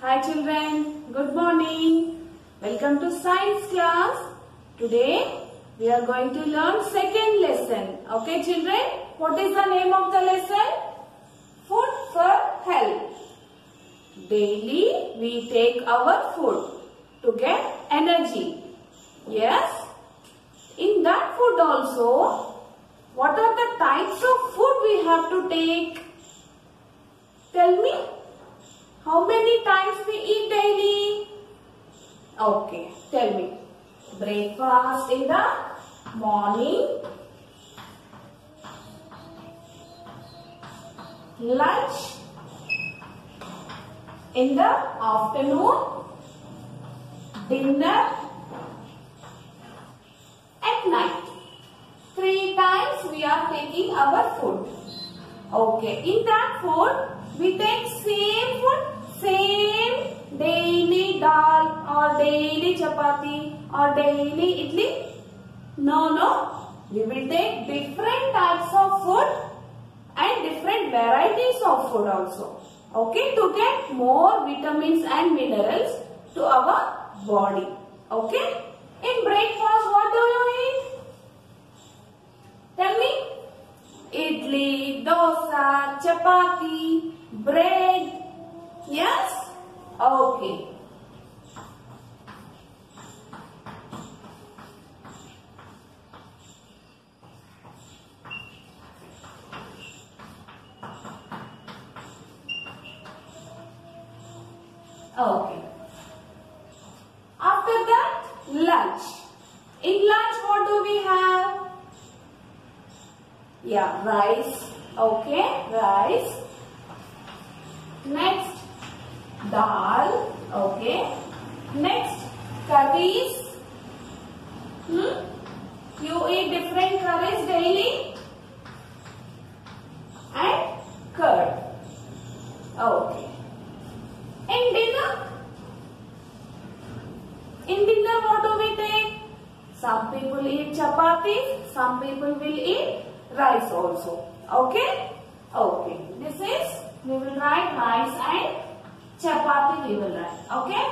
Hi children, good morning. Welcome to science class. Today we are going to learn second lesson. Okay children, what is the name of the lesson? Food for health. Daily we take our food to get energy. Yes, in that food also, what are the types of food we have to take? Tell me, how many times we eat daily? Okay, tell me. Breakfast in the morning, lunch in the afternoon, dinner at night. 3 times we are taking our food. Okay, in that food we take same food, same daily dal or daily chapati or daily idli. No. We will take different types of food and different varieties of food also. Okay, to get more vitamins and minerals to our body. Okay. In breakfast, what do you eat? Tell me. Idli, dosa, chapati, bread. Yes? Okay. Okay. After that, lunch. In lunch, what do we have? Yeah, rice. Okay, rice. Next, dal. Okay. Next, curries. You eat different curries daily. And curd. Okay. In dinner? In dinner, what do we take? Some people eat chapati, some people will eat rice also. Okay? Okay. This is, we will write rice and chapati we will write. Okay?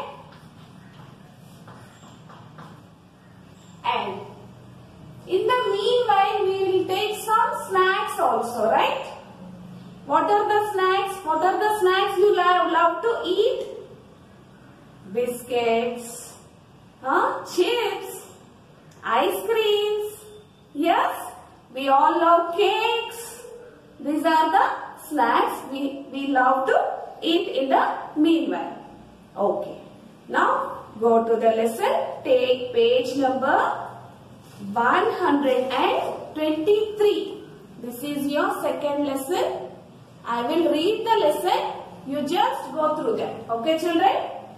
And in the meanwhile, we will take some snacks also, right? What are the snacks? What are the snacks you love to eat? Biscuits, chips, ice creams. Yes, we all love cakes. These are the snacks we love to eat in the meanwhile. Okay. Now go to the lesson. Take page number 123. This is your second lesson. I will read the lesson. You just go through that. Okay, children?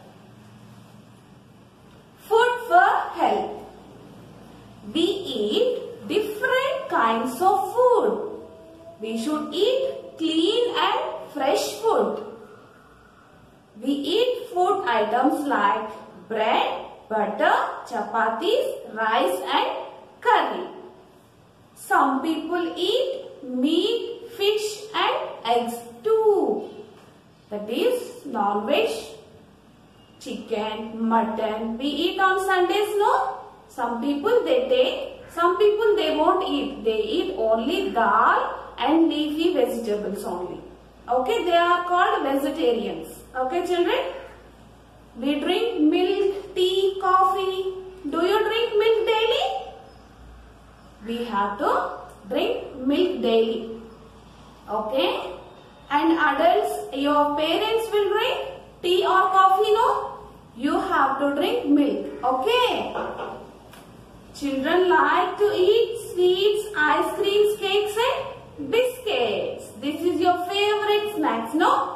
Food for health. We eat different kinds of food. We should eat clean and fresh food. We eat food items like bread, butter, chapatis, rice and curry. Some people eat meat, fish and eggs too. That is non-veg, chicken, mutton. We eat on Sundays, no? Some people they take, some people they won't eat. They eat only dal and leafy vegetables only. Okay, they are called vegetarians. Okay, children? We drink milk, tea, coffee. Do you drink milk daily? We have to drink milk daily. Okay? And adults, your parents will drink tea or coffee, no? You have to drink milk. Okay? Children like to eat sweets, ice creams, cakes and biscuits. This is your favorite snacks, no?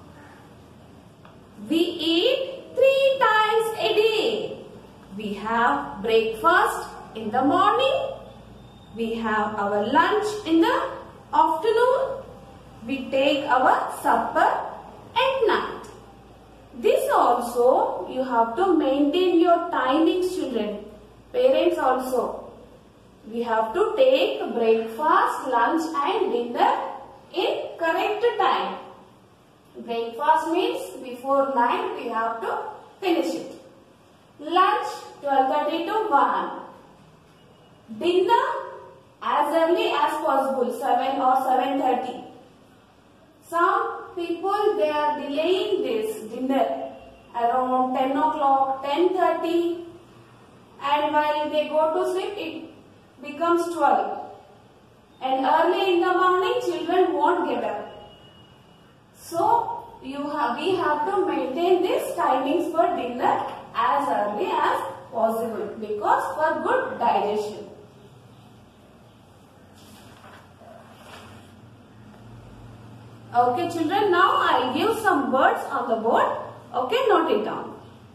We eat 3 times a day. We have breakfast in the morning. We have our lunch in the afternoon. We take our supper at night. This also you have to maintain your timings, children. Parents also. We have to take breakfast, lunch and dinner in correct time. Breakfast means before 9 we have to finish it. Lunch 12:30 to 1. Dinner as early as possible, 7 or 7:30. Some people they are delaying this dinner around 10 o'clock, 10:30, and while they go to sleep it becomes 12. And early in the morning children won't get up. So we have to maintain these timings for dinner as early as possible because for good digestion. Okay children, now I give some words on the board. Okay, note it down.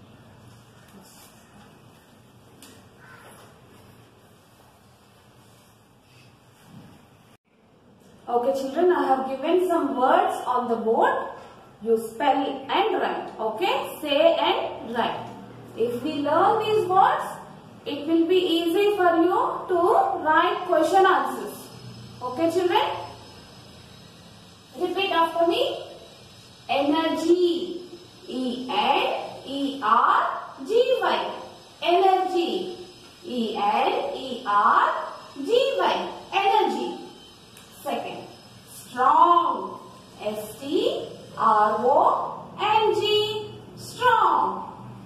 Okay children, I have given some words on the board. You spell and write. Okay, say and write. If we learn these words, it will be easy for you to write question answers. Okay children? Repeat after me. Energy. E-N-E-R-G-Y. Energy. E-N-E-R-G-Y. Energy. Second. Strong. S-T-R-O-N-G. Strong.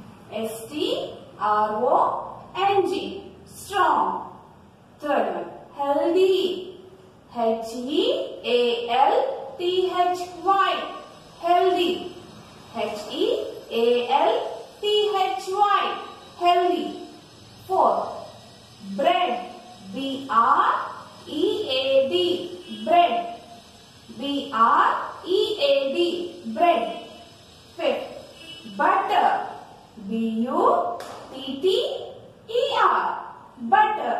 S-T-R-O-N-G. Strong. Third one. Healthy. H-E-A-L-T-H-Y. Healthy. H-E-A-L-T-H-Y. Healthy. Fourth. Bread. B-R-E-A-D. Bread. B-R-E-A-D. Bread. Fifth. Butter. B-U-T-T-E-R. Butter.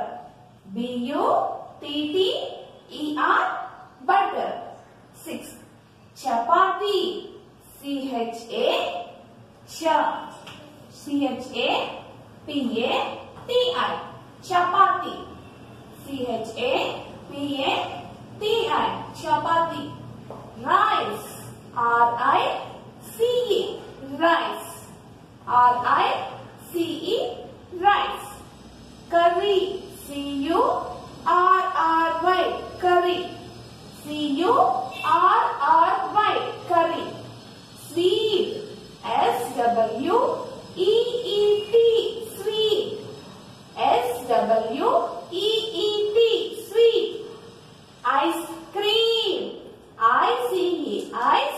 B-U-T-T-E-R. Butter. Sixth. Chapati. C-H-A-P-A-T-I. Chapati. C-H-A-P-A-T-I. Chapati. Rice. R-I-C-E. Rice. R-I-C-E. Rice. Curry. C-U-R-R-Y. Curry. C-U-R-R-Y. Curry. Sweet. S-W-E-E-T. Sweet. S-W-E-E-T. Sweet. Ice cream. I-C-E. Ice.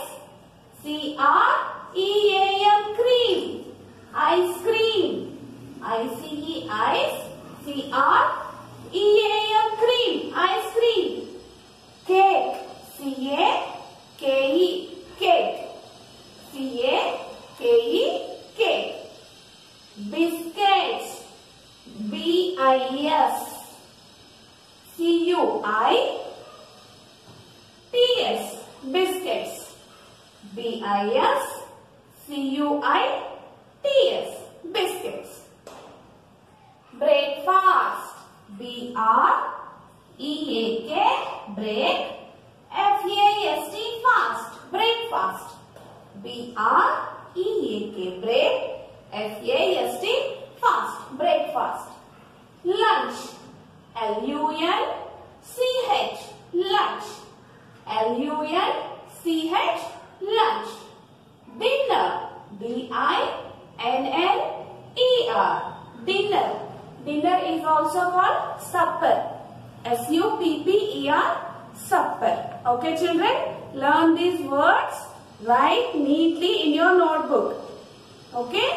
C-R-E-A-M. Cream. Ice cream. I-C-E. Ice. C-R-E-A-M. Cream. Ice cream. Cake. C-A-K-E. Cake. C-A-K-E. Cake. Biscuits. B-I-S. C-U-I-T-S. Biscuits. B-I-S-C-U-I-T-S. Biscuits. Breakfast. B-R-E-A-K. Break. F-A-S-T. Fast. Breakfast. B-R-E-A-K. Break. F-A-S-T. Fast. Breakfast. Lunch. L-U-N-C-H. Lunch. L-U-N-C-H. Lunch. Dinner. D-I-N-N-E-R. Dinner. Dinner is also called supper. S-U-P-P-E-R. Supper. Okay children, learn these words. Write neatly in your notebook. Okay?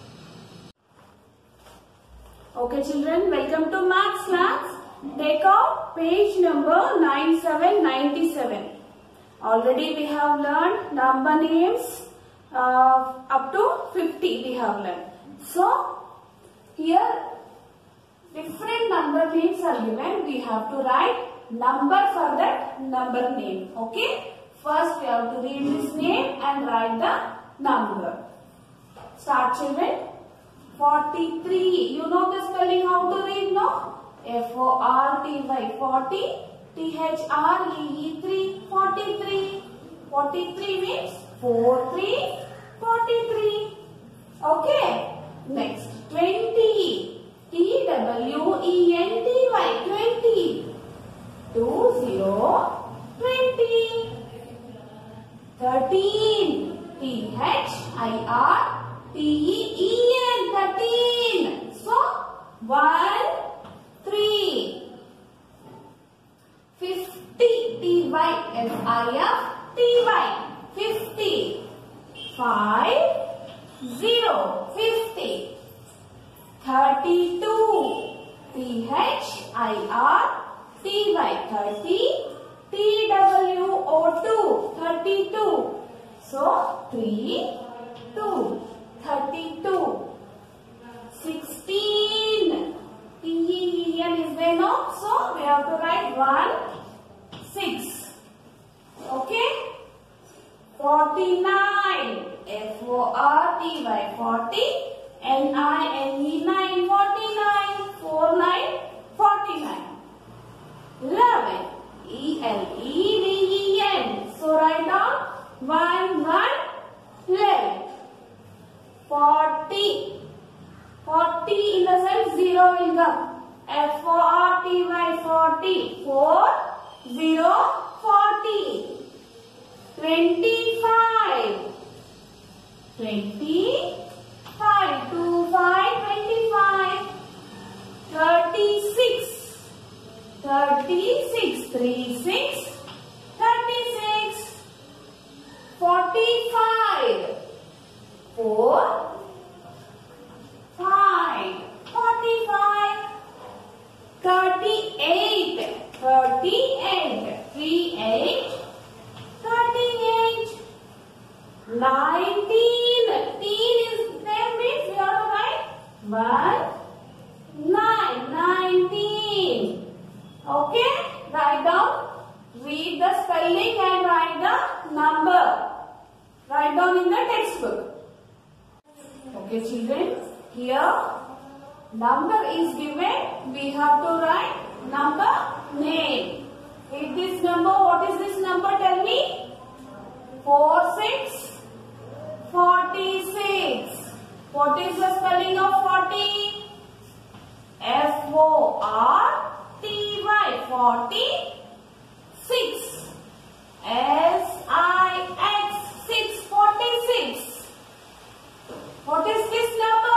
Okay children, welcome to Maths class. Take out page number 9797. Already we have learned number names up to 50 we have learned. So here different number names are given. We have to write number for that number name. Okay? First we have to read this name and write the number. Start children. 43. You know the spelling how to read no? F-O-R-T-Y. 40. T-H-R-E-E 3. 43. 43 means 4 3 43. Okay. Next 20. TWENTY 20. 20 20. 13. THIRTEN 13. So 1 3. 50. TYFIF 50. 5 0 50. 32. THIRTY 30. TWO2 32. So 3 2 32. 16. TEN is there, no? So we have to write 1 6. Okay. 49. FORTY 40. NINE 9 49. 4 9 49. 11. ELEVEN. So write down 1 1 11. 40. 40 in the sense 0 will come. FORTY 40. 4 0 40. 25. 25. 2 5 25. 36. 36. 3 6. 36. 45. 4 5. 45. 38. 38. 3 8. 38. 19. Teen is there means we have to write 1 9. 19. Okay. Write down. Read the spelling and write the number. Write down in the textbook. Okay children. Here number is given. We have to write number name. Read this number. What is this number? Tell me. 46 46. What is the spelling of 40? FORTY 46. SIX 646. What is this number?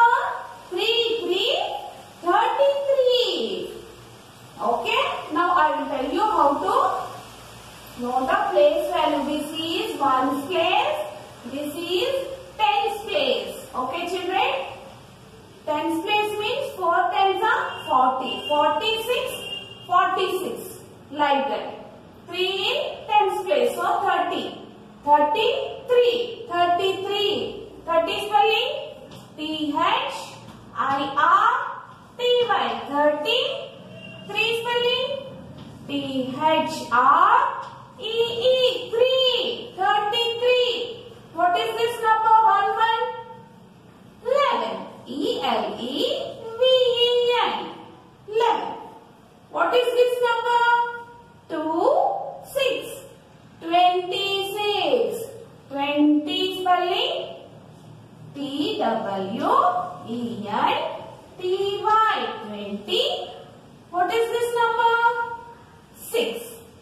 33. Okay. Now I will tell you how to know the place value. This is ones place. This is tens place. Okay children. Tens place means 4 tens are 40. 46. 46. Like that. 3 in tens place. So 30. 33. 33. 30 spelling. THIRTY 30. 3 spelling. THREE 3. 33. What is this number? 11. ELEVEN 11. What is this number? 26. 26. 20 spelling. TWENTY 20. What is this number? 6.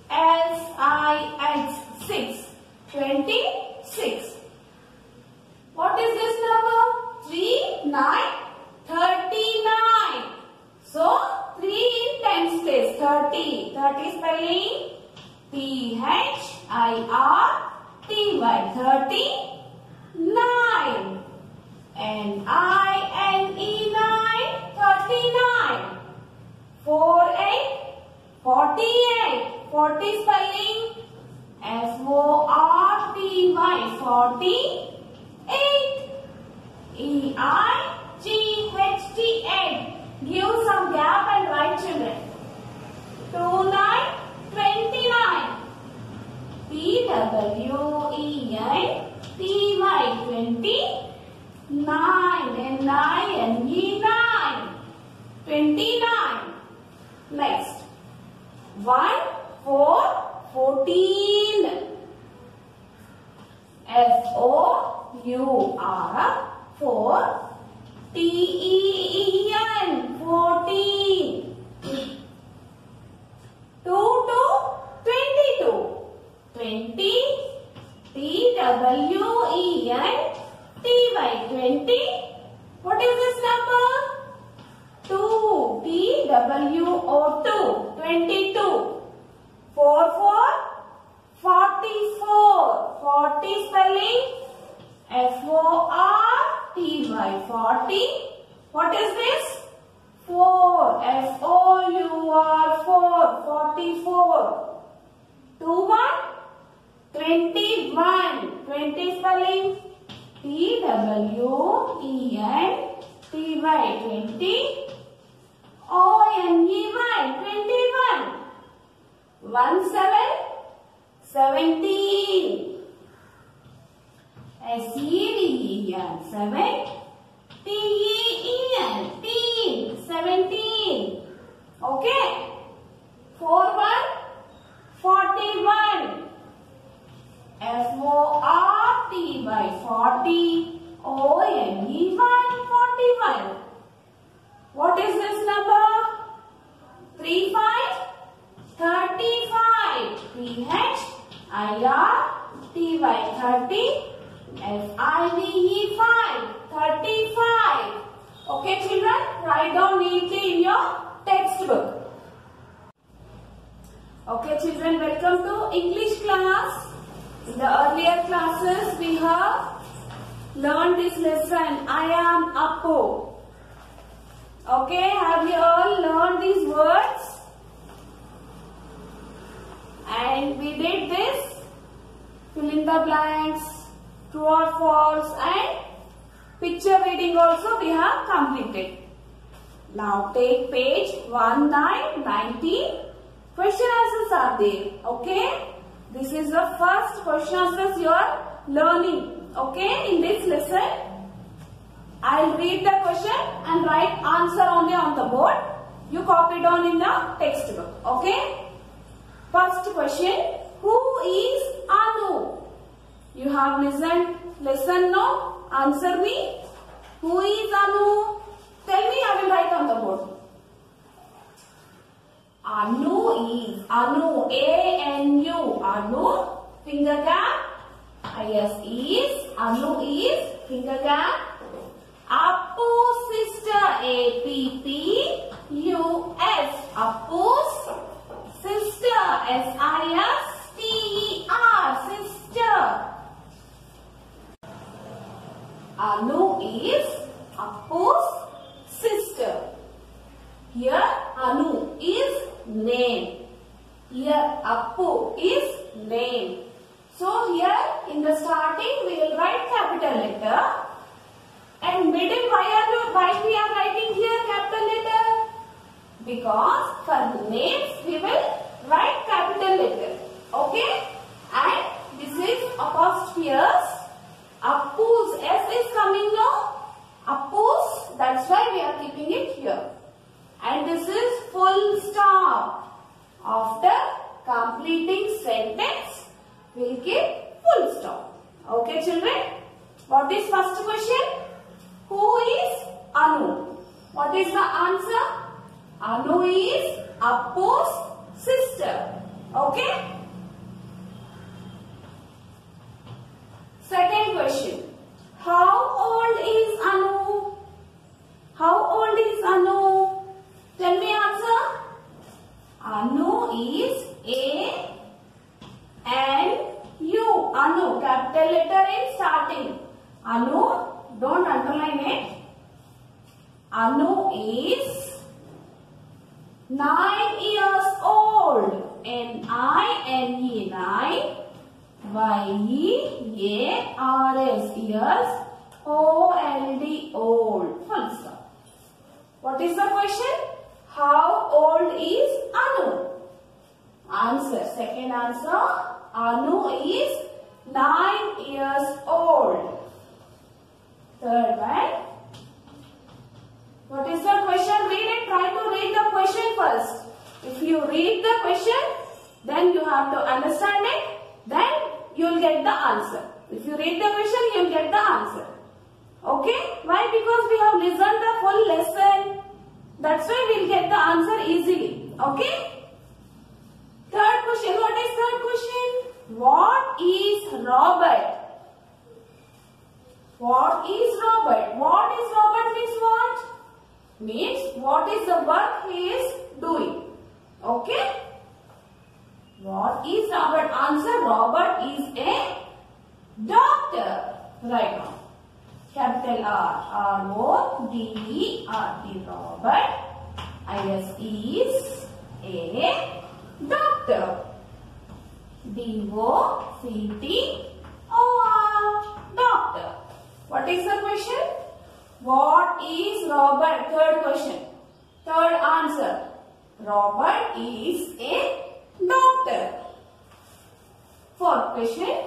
SIX 6. 26. What is this number? 3 9 39. So 3 in tens place. 30. 30 spelling. THIRTY 39. NINE 9. 39. 4 8. 48. 40 spelling. FORTY 48. EIGHT 8. Give some gap and write children. 2 9 29. TWENTY 9. NINE 29. Next. 1 4 14. F-O-U-R, 4. T-E-E-N, 14. 2 to 22. 20. T-W-E-N-T-Y, 20. What is this number? 2. T-W-O-2, 22. 4 for 44. 40 spelling F-O-R-T-Y, 40. What is this? 4. F-O-U-R, 4. 44. 2 1. 21. 20 spelling T-W-E-N-T-Y, 20. O-N-E-Y, 21. 1 7. 17. S-E-V-E-N, 7. T-E-E-N, teen, 17. Okay. 4 1. 41. F-O-R-T-Y, 40. O-N-E-Y, 41. What is this number? 3 5. 35. T-H-I-R-T-Y, 30. F-I-V-E, 5. 35. Okay, children, write down neatly in your textbook. Okay, children, welcome to English class. In the earlier classes, we have learned this lesson. I am Appu. Okay, have you all learned these words? And we did this. Fill in the blanks, true or false, and picture reading also we have completed. Now take page 1919. Question answers are there. Okay. This is the first question answers you are learning. Okay. In this lesson, I'll read the question and write answer only on the board. You copy down in the textbook. Okay. First question. Who is Anu? You have listened. Listen now. Answer me. Who is Anu? Tell me, I will write on the board. Anu is. Anu. A-N-U. Anu. Finger gap. Yes, is. Anu is. Finger gap. Appu's sister. A-P-P-U-S. Appu's sister. S-I-S-T-E-R. Sister. Anu is Appu's sister. Here Anu is name. Here Appu is name. So here in the starting we will write capital letter. And middle why we are writing here capital letter? Because for names we will write capital letter. Okay? And this is apostrophes. Appu's S is coming now. Appu's, that's why we are keeping it here. And this is full stop. After completing sentence, we will keep full stop. Okay, children? What is first question? Who is Anu? What is the answer? Anu is Appu's sister. Okay? Second question. How old is Anu? How old is Anu? Tell me answer. Anu is A-N-U. Anu. Capital letter in starting. Anu. Don't underline it. Anu is 9 years old. N-I-N-E. 9. Y-E-A-R-S. Years. O-L-D. Old. Full stop. What is the question? How old is Anu? Answer. Second answer. Anu is 9 years old. Third one. What is the question? Read it. Try to read the question first. If you read the question, then you have to understand it. Then you will get the answer. If you you read the question, you will get the answer. Okay? Why? Because we have listened the full lesson. That's why we will get the answer easily. Okay? Third question. What is third question? What is Robert? What is Robert? What is Robert means what? Means what is the work he is doing. Okay? What is Robert? Answer: Robert is a doctor. Right now. Capital R. R-O-D-E-R-T. Robert is a doctor. D-O-C-T-O-R. Doctor. What is the question? What is Robert? Third question. Third answer. Robert is a doctor. Fourth question.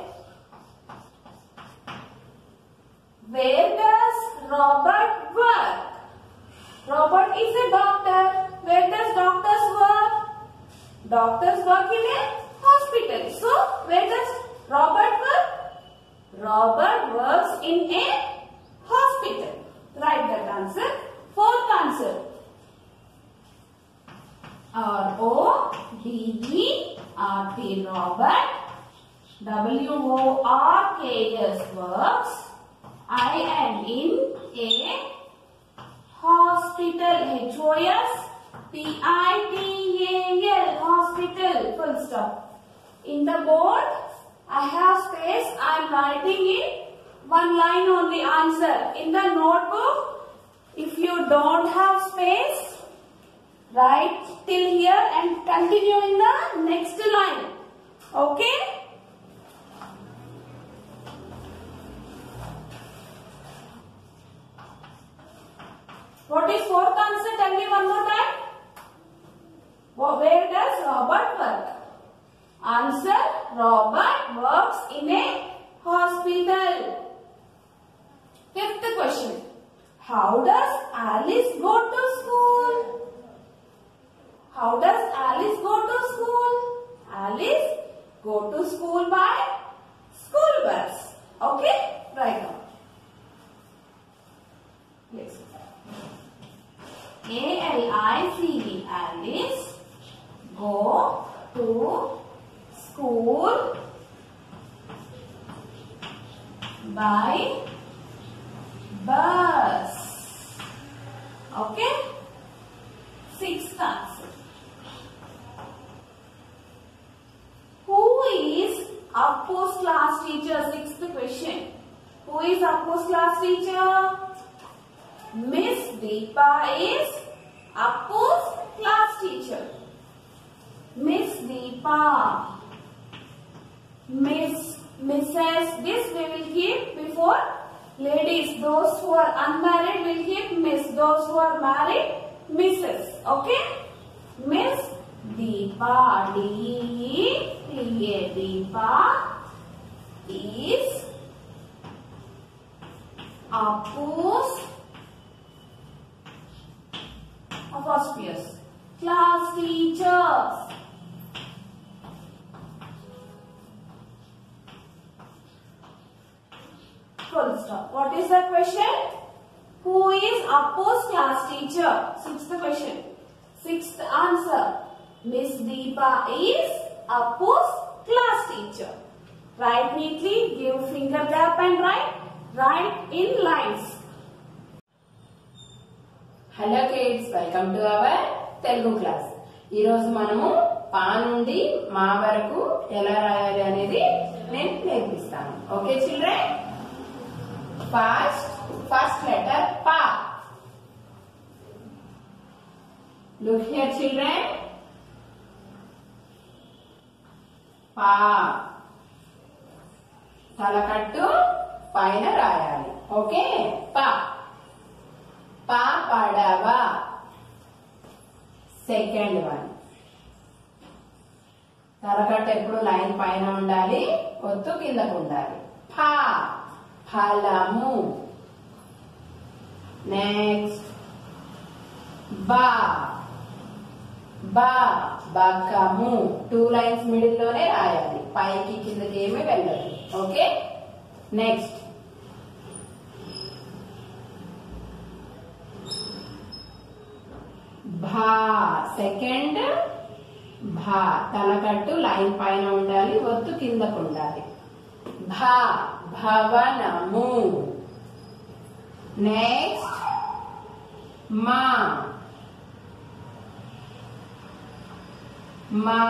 Where does Robert work? Robert is a doctor. Where does doctors work? Doctors work in a hospital. So, where does Robert work? Robert works in a hospital. Write that answer. Fourth answer. R-O-B-E-R-T. Robert. W-O-R-K-S works. I am in a hospital. H-O-S-P-I-T-A-L. Hospital. Full stop. In the board, I have space. I am writing in one line only answer. In the notebook, if you don't have space, write till here and continue in the next line. Okay? What is fourth answer? Tell me one more time. Where does Robert work? Answer: Robert works in a hospital. Fifth question. How does Alice go to school? How does Alice go to school? Alice go to school by school bus. Okay? Write down. Yes. A-L-I-C-E. Alice go to school by bus. Okay? Sixth answer. Who is Appu's class teacher? Sixth question. Who is Appu's class teacher? Miss Deepa is Appu's class teacher. Miss Deepa. Mrs. This we will keep before ladies. Those who are unmarried will keep Miss. Those who are married, Mrs. Okay? Miss Deepa. D-E-E-P-A. Deepa is Appu's auspicious class teachers. Full stop. What is the question? Who is Appu's class teacher? Sixth question. Sixth answer. Miss Deepa is Appu's class teacher. Write neatly. Give finger gap and write. Write in lines. Hello kids, welcome to our Telugu class. ఈరోజు మనము పా నుండి మా వరకు ఎలా రాయాలి అనేది నేను నేర్పిస్తాను. Okay children? ఫస్ట్ లెటర్ పా. Look here children. పా తలకట్టు పైన రాయాలి. ఓకే? పా. పా పడవ. Second one. తలకట్టు ఎప్పుడు లైన్ పైన ఉండాలి, ఒత్తు కిందకు ఉండాలి. ఫా ఫలము. నెక్స్ట్ బా బా బకము. 2 లైన్స్ మిడిల్ లోనే రాయాలి, పైకి కిందకి ఏమీ వెళ్ళదు. ఓకే? नेक्स्ट भा सेकंड भा తలకట్టు లైన్ పైన ఉండాలి ఒత్తు కిందకు ఉండాలి భా భవనము నెక్స్ట్ మా మా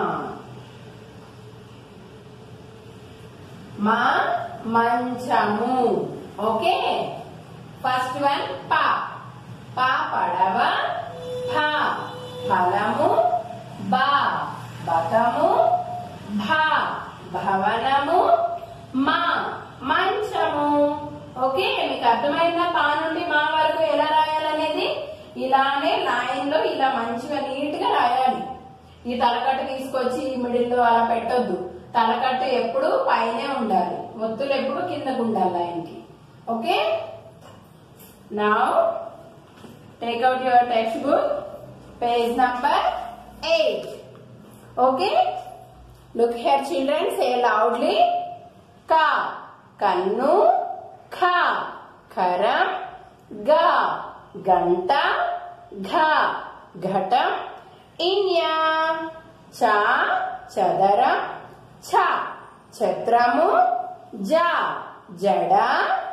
మా మంచము ఓకే ఫస్ట్ వన్ పా పా పడవ ఫా ఫలము బా బకము భా భవనము మా మంచము ఓకే మీకు అర్థమైందా పా నుండి మా వరకు ఎలా రాయాలనేది ఇలానే లైన్ లో ఇలా మంచిగా నీట్ గా రాయాలి ఈ తలకట్టు తీసుకొచ్చి ఈ మిడిల్ లో అలా పెట్టొద్దు తలకట్టు ఎప్పుడు పైనే ఉండాలి ఒత్తులు ఎప్పుడు కిందకు ఉండాలి లైన్ కి okay now take out your textbook page number 8 okay look here children say loudly ka kannu kha kharam ga ganta gha ghatam inya cha chadaram cha chatramu ja jada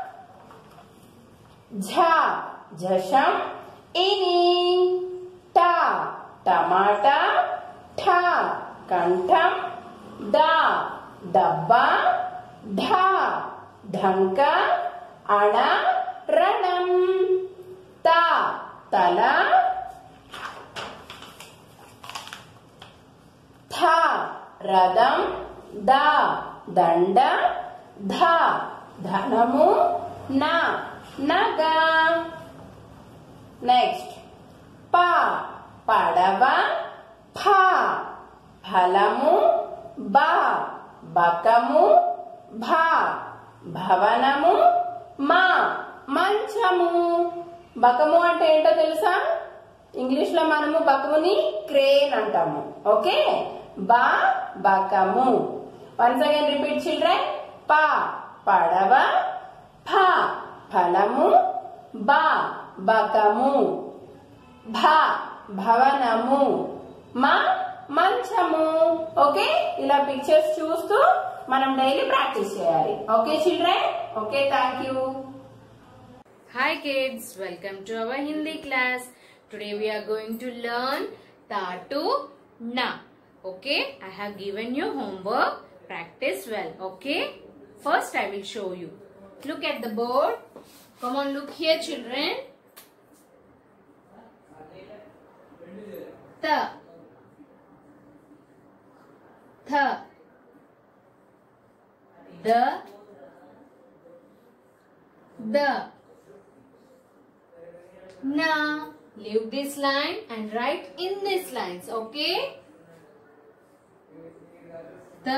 jha jasham ini ta टमाटा ठा कंठम डा डब्बा ढा ढंका अणा रणम ता तला था रदम दा दंड धा धनमु ना नगा नेक्स्ट पा పడవ ఫా ఫలము బా బకము భా భవనము మా మంచము బకము అంటే ఏంటో తెలుసా ఇంగ్లీష్ లో మనము బకముని క్రేన్ అంటాము ఓకే బా బకము వన్స్ అగైన్ రిపీట్ చిల్డ్రన్ పా పడవ ఫా ఫలము బా బకము భా భవనము మా మంచము ఓకే ఇలా పిక్చర్స్ చూస్తూ మనం డైలీ ప్రాక్టీస్ చేయాలి okay children okay thank you Hi kids, welcome to our Hindi class. Today we are going to learn ta to na. Okay, I have given you homework. Practice well. Okay, first I will show you. Look at the board. Come on, look here children. Ta, tha, the, na. Leave this line and write in these lines. Okay. The,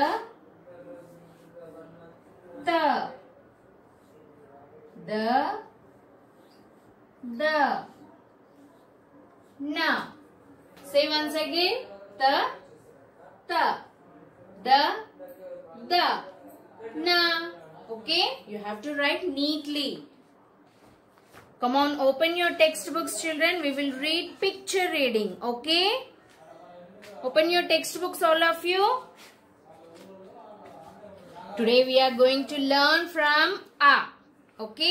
na. Say once again. The, na. Okay. You have to write neatly. Come on, open your textbooks, children. We will read picture reading. Okay. Open your textbooks, all of you. Today we are going to learn from A. Okay.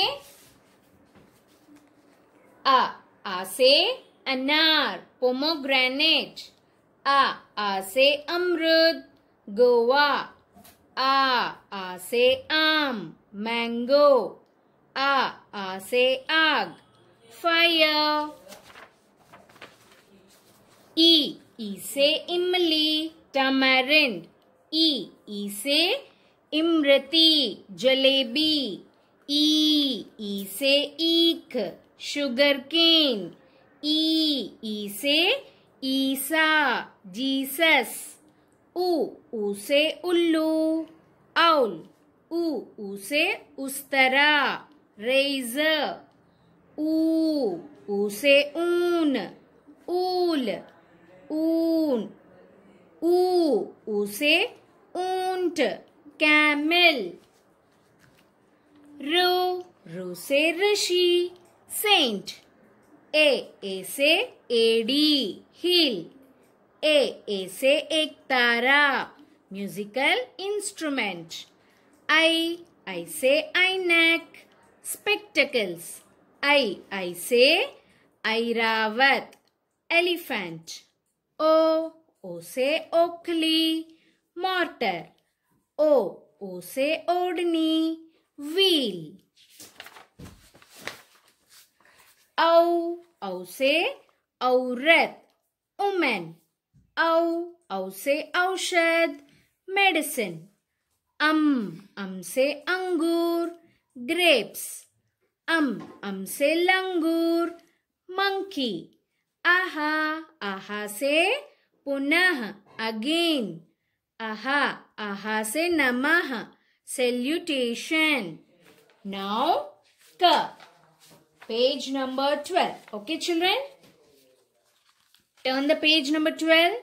A say anar, pomegranate. A say amrud, goa. A say am, mango. A say ag, fire. E say imli, tamarind. E say imrati, jalebi. E say eek, sugarcane. E say Isa, Jesus. U say ullu, owl. U say ustara, razor. U say oon, ool. U say oont, camel. रू से ऋषि Saint. ए से AD हिल. ए से एक तारा musical instrument. आई से आईनेक spectacles. आई से Airavat elephant. ओ से ओखली mortar. ओ से ओढ़नी व्हील. औ से औरत वुमेन. औ से औषध मेडिसिन. अम से अंगूर ग्रेप्स. अम से लंगूर मंकी. आहा से पुनः अगेन. आहा से नमः salutation. Now ka, page number 12. Okay children, turn the page number 12.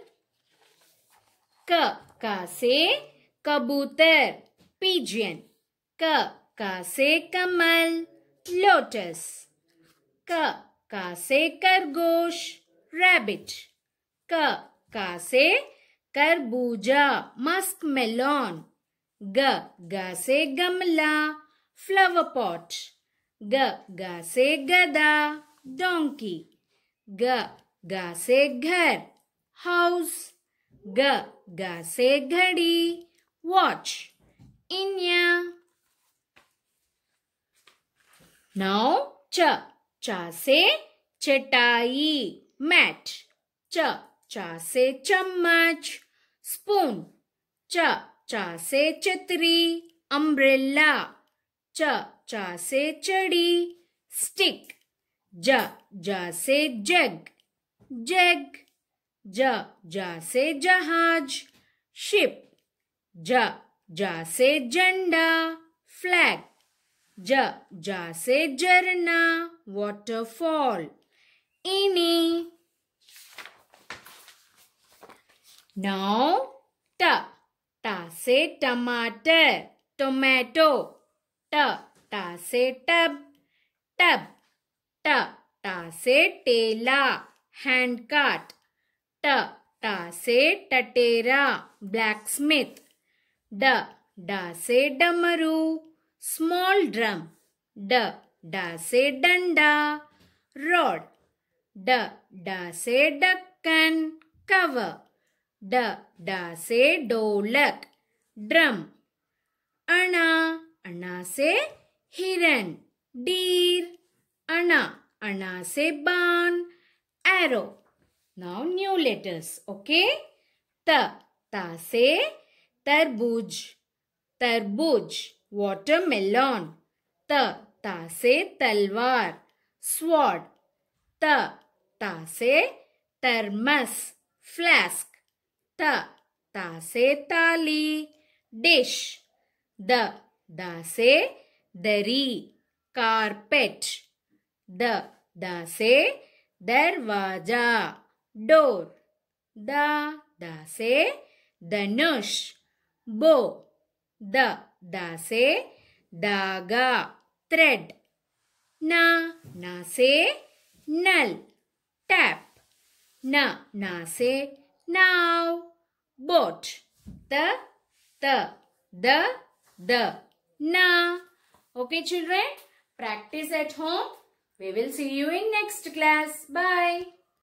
का से कबूतर pigeon. का से कमल lotus. का से खरगोश rabbit. का से तरबूजा muskmelon. ग से गमला फ्लावर पॉट. ग से गधा डोंकी. ग से घर हाउस. ग से घड़ी वॉच इंडिया. नाउ चा से चटाई मैट. चा से चम्मच स्पून. चा से छतरी अम्ब्रेला. चा से चड़ी स्टिक. जा से जग जग. जा से जहाज शिप. जा से झंडा फ्लैग. जा से झरना वाटरफॉल इनी. नाउ टा से टमाटर टोमेटो. टा से टब टा से टेला हैंड कार्ट. टा से टटेरा ब्लैकस्मिथ. डा से डमरू स्मॉल ड्रम. डा से डंडा रॉड. डा से ढक्कन कवर. डा से ढोलक ड्रम. अना से हिरन डीर. अना से बाण arrow. Now new letters. Okay, ता से तरबूज वाटरमेलन. ता से तलवार स्वॉर्ड. ता से थर्मस फ्लास्क. ता से ताली डिश. दा से दरी कारपेट. दा से दरवाजा डोर. दा से धनुष बो. दा से धागा थ्रेड. ना से नल टैप. ना से नाव boat. The na. Okay children, practice at home. We will see you in next class. Bye.